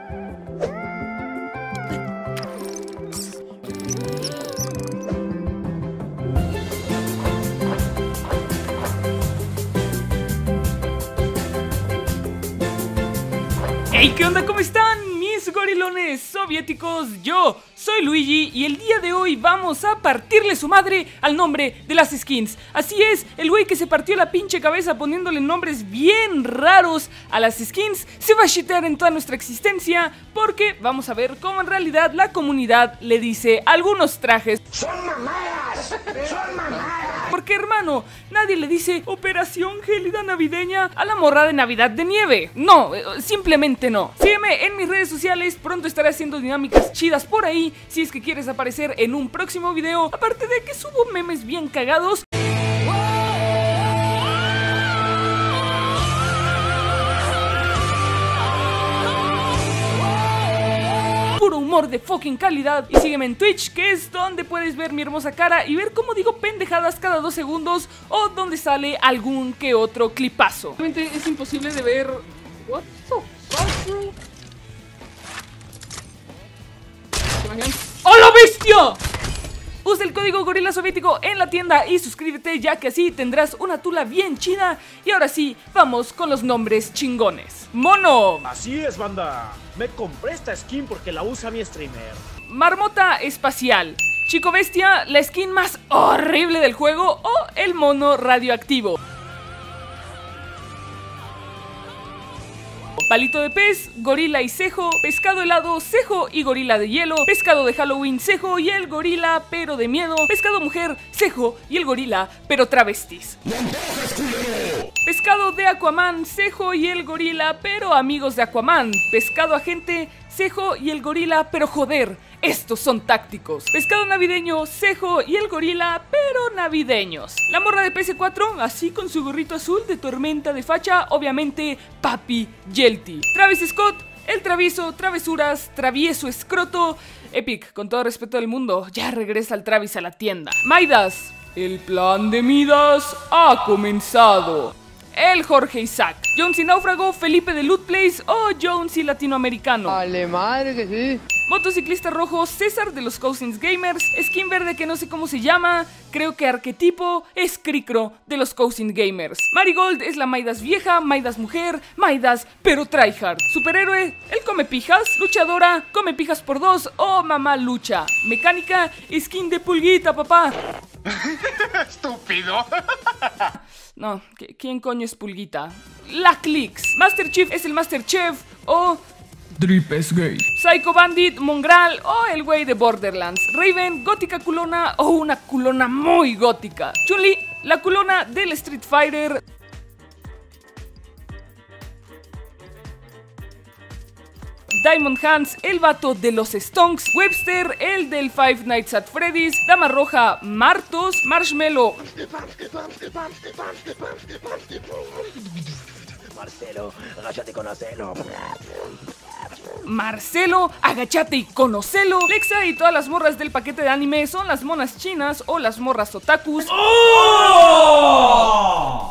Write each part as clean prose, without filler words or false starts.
Hey, ¿qué onda? ¿Cómo están mis gorilones soviéticos? Yo soy Luigi y el día de hoy vamos a partirle su madre al nombre de las skins. Así es, el güey que se partió la pinche cabeza poniéndole nombres bien raros a las skins se va a shitear en toda nuestra existencia, porque vamos a ver cómo en realidad la comunidad le dice a algunos trajes. ¡Son mamadas! ¡Son mamadas! Porque, hermano, nadie le dice Operación Gélida Navideña a la morra de Navidad de nieve. No, simplemente no. Sígueme en mis redes sociales, pronto estaré haciendo dinámicas chidas por ahí si es que quieres aparecer en un próximo video. Aparte de que subo memes bien cagados. Puro humor de fucking calidad. Y sígueme en Twitch, que es donde puedes ver mi hermosa cara y ver cómo digo pendejadas cada 2 segundos, o donde sale algún que otro clipazo. Realmente es imposible de ver. What the fuck, bro? ¡Hola, bestia! Usa el código Gorila Soviético en la tienda y suscríbete, ya que así tendrás una tula bien chida. Y ahora sí, vamos con los nombres chingones. Mono. Así es, banda. Me compré esta skin porque la usa mi streamer. Marmota espacial. Chico bestia, la skin más horrible del juego, o el mono radioactivo. Palito de pez, gorila y cejo, pescado helado, cejo y gorila de hielo, pescado de Halloween, cejo y el gorila pero de miedo, pescado mujer, cejo y el gorila pero travestis. Pescado de Aquaman, cejo y el gorila pero amigos de Aquaman, pescado agente, cejo y el gorila pero joder, estos son tácticos. Pescado navideño, cejo y el gorila pero navideños. La morra de PS4, así con su gorrito azul de tormenta de facha, obviamente Papi Yelty. Travis Scott, el travieso, travesuras, travieso escroto. Epic, con todo respeto del mundo, ya regresa el Travis a la tienda. Midas, el plan de Midas ha comenzado. El Jorge Isaac. Jonesy Náufrago, Felipe de Loot Place o Jonesy Latinoamericano. Vale, madre que sí. Motociclista rojo, César de los Cousins Gamers. Skin verde que no sé cómo se llama, creo que arquetipo es Cricro de los Cousins Gamers. Marigold es la Maidas vieja, Maidas mujer, Maidas pero tryhard. Superhéroe, el come pijas. Luchadora, come pijas por 2 o mamá lucha. Mecánica, skin de pulguita, papá. Estúpido. No, ¿quién coño es pulguita? La Clix. Master Chief es el Master Chef o Drip es gay. Psycho Bandit, Mongrel o el güey de Borderlands. Raven, gótica culona o una culona muy gótica. Chun-Li, la culona del Street Fighter. Diamond Hands, el vato de los Stonks. Webster, el del Five Nights at Freddy's. Dama Roja, Martos. Marshmallow. Marcelo, agáchate y conocelo. Marcelo, agachate y conocelo. Lexa y todas las morras del paquete de anime son las monas chinas o las morras otakus. ¡Oh!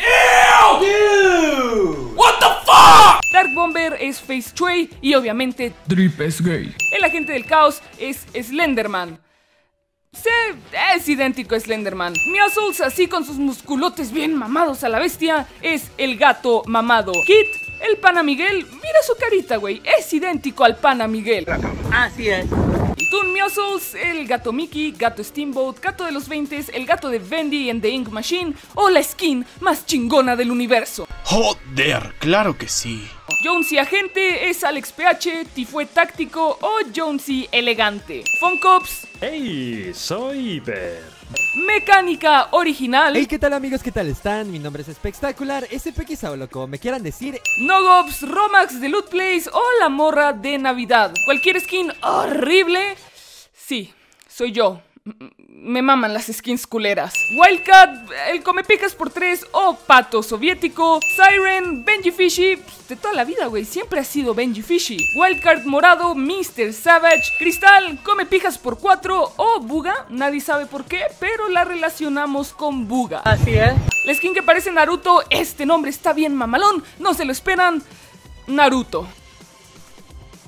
¡Ew! What the fuck? Dark Bomber es Face Tray y obviamente Drip es gay. El agente del caos es Slenderman. Es idéntico a Slenderman. Meowscles, así con sus musculotes bien mamados a la bestia, es el gato mamado. Kit, el Pana Miguel, mira su carita, güey, es idéntico al Pana Miguel. Así es. Toon Meowscles, el gato Mickey, gato Steamboat, gato de los 20s, el gato de Bendy and the Ink Machine o la skin más chingona del universo. Joder, claro que sí. Jonesy agente es Alex PH, Tifue táctico o Jonesy elegante. Funkops. Hey, soy Iber. Mecánica original. Hey, ¿qué tal amigos? ¿Qué tal están? Mi nombre es Spectacular, SPX o lo como me quieran decir. Nogops, Romax de Loot Place o la morra de Navidad. Cualquier skin horrible. Sí, soy yo. Me maman las skins culeras. Wildcat, el come pijas por 3 o pato soviético. Siren, Benji Fishy, de toda la vida, güey, siempre ha sido Benji Fishy. Wildcard morado, Mr. Savage. Cristal, come pijas por 4 o Buga, nadie sabe por qué, pero la relacionamos con Buga. Así es. La skin que parece Naruto, este nombre está bien mamalón, no se lo esperan. Naruto.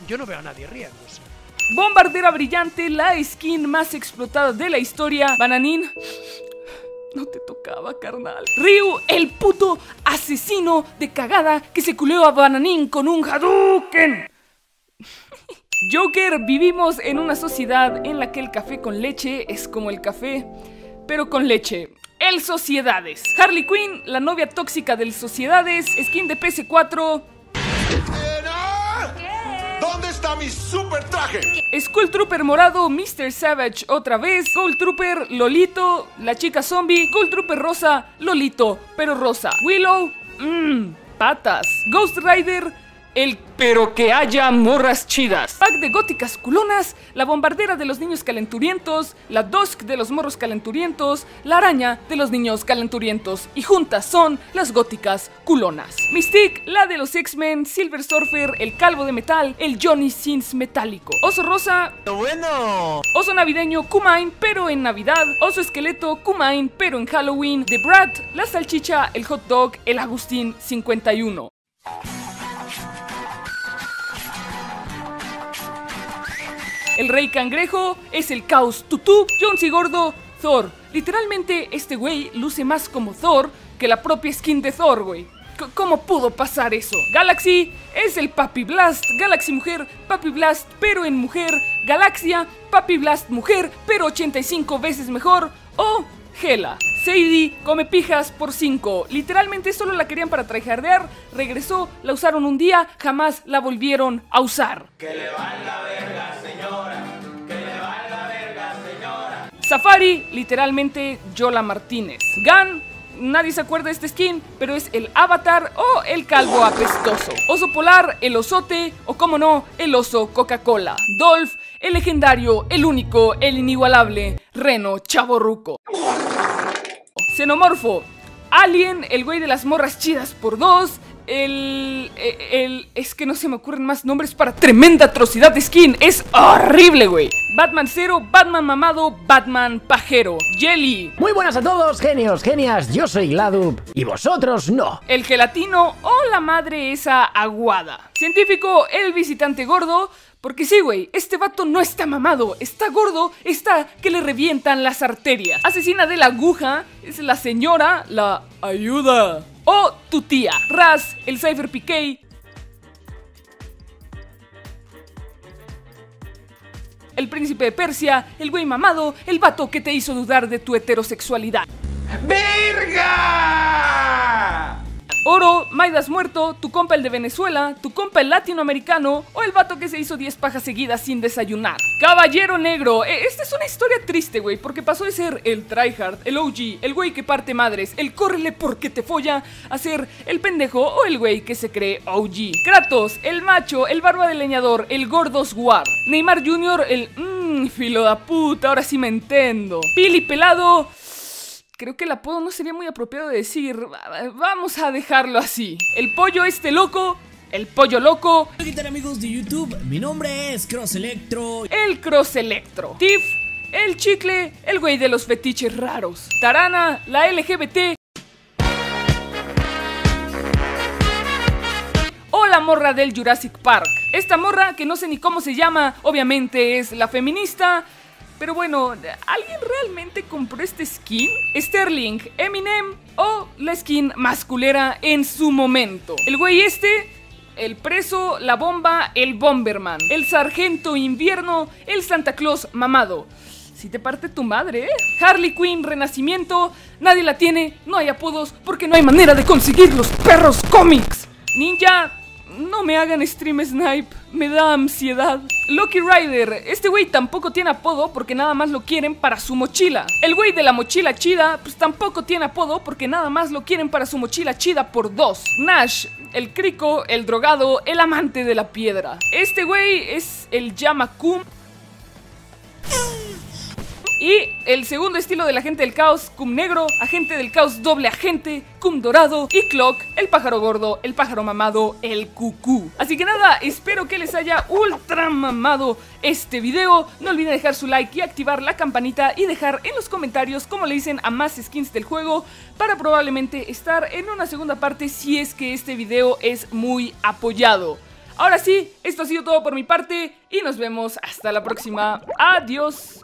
Yo no veo a nadie riéndose. Bombardera brillante, la skin más explotada de la historia. Bananín, no te tocaba, carnal. Ryu, el puto asesino de cagada que se culeó a Bananín con un Hadouken. Joker, vivimos en una sociedad en la que el café con leche es como el café, pero con leche. El Sociedades. Harley Quinn, la novia tóxica del Sociedades. Skin de PS4. ¿Dónde está mi super traje? Skull Trooper morado, Mr. Savage otra vez. Gold Trooper, Lolito, la chica zombie. Gold Trooper rosa, Lolito, pero rosa. Willow, patas. Ghost Rider, el pero que haya morras chidas. Pack de góticas culonas, la bombardera de los niños calenturientos, la Dusk de los morros calenturientos, la araña de los niños calenturientos. Y juntas son las góticas culonas. Mystique, la de los X-Men, Silver Surfer, el calvo de metal, el Johnny Sins metálico. Oso rosa, Bueno. oso navideño, Kumain, pero en Navidad. Oso esqueleto, Kumain, pero en Halloween. The Brat, la salchicha, el hot dog, el Agustín 51. El rey cangrejo es el caos tutú. Jonesy gordo, Thor. Literalmente este güey luce más como Thor que la propia skin de Thor, güey. ¿Cómo pudo pasar eso? Galaxy es el Papi Blast. Galaxy mujer, Papi Blast, pero en mujer. Galaxia, Papi Blast mujer, pero 85 veces mejor. O Hela. Sadie come pijas por 5. Literalmente solo la querían para tryhardear. Regresó, la usaron un día, jamás la volvieron a usar. Que le valga verga, señora. Que le valga verga, señora. Safari, literalmente Yola Martínez. Gun, nadie se acuerda de este skin, pero es el Avatar o el calvo apestoso. Oso polar, el osote o como no, el oso Coca-Cola. Dolph, el legendario, el único, el inigualable Reno Chavorruco. Xenomorfo, Alien, el güey de las morras chidas por 2. Es que no se me ocurren más nombres para tremenda atrocidad de skin. Es horrible, güey. Batman cero, Batman mamado, Batman pajero. Jelly. Muy buenas a todos, genios, genias. Yo soy Gladup y vosotros no. El gelatino o la madre esa aguada. Científico, el visitante gordo. Porque sí, güey, este vato no está mamado, está gordo, está que le revientan las arterias. Asesina de la aguja, es la señora, la ayuda. O tu tía. Raz, el Cypher PK. El príncipe de Persia, el güey mamado, el vato que te hizo dudar de tu heterosexualidad. ¡Verga! Oro, Maidas muerto, tu compa el de Venezuela, tu compa el latinoamericano o el vato que se hizo 10 pajas seguidas sin desayunar. Caballero negro, esta es una historia triste, güey, porque pasó de ser el tryhard, el OG, el güey que parte madres, el córrele porque te folla, a ser el pendejo o el güey que se cree OG. Kratos, el macho, el barba de leñador, el gordos war. Neymar Jr., el filo da puta, ahora sí me entiendo. Pili pelado. Creo que el apodo no sería muy apropiado de decir. Vamos a dejarlo así. El pollo este loco. El pollo loco. ¿Qué tal, amigos de YouTube? Mi nombre es Cross Electro. El Cross Electro. Tiff, el chicle, el güey de los fetiches raros. Tarana, la LGBT. O la morra del Jurassic Park. Esta morra, que no sé ni cómo se llama, obviamente es la feminista. Pero bueno, ¿alguien realmente compró este skin? Sterling, Eminem o la skin masculera en su momento. El güey este, el preso, la bomba, el Bomberman, el sargento invierno, el Santa Claus mamado. Si te parte tu madre, ¿eh? Harley Quinn renacimiento, nadie la tiene, no hay apodos porque no hay manera de conseguir los perros cómics. Ninja, no me hagan stream snipe, me da ansiedad. Lucky Rider, este güey tampoco tiene apodo porque nada más lo quieren para su mochila. El güey de la mochila chida, pues tampoco tiene apodo porque nada más lo quieren para su mochila chida por 2. Nash, el crico, el drogado, el amante de la piedra. Este güey es el Yamakum. Y el segundo estilo del agente del caos, Cum negro, agente del caos doble agente, Cum dorado y Clock, el pájaro gordo, el pájaro mamado, el cucú. Así que nada, espero que les haya ultra mamado este video. No olviden dejar su like y activar la campanita y dejar en los comentarios cómo le dicen a más skins del juego para probablemente estar en una segunda parte si es que este video es muy apoyado. Ahora sí, esto ha sido todo por mi parte y nos vemos hasta la próxima. Adiós.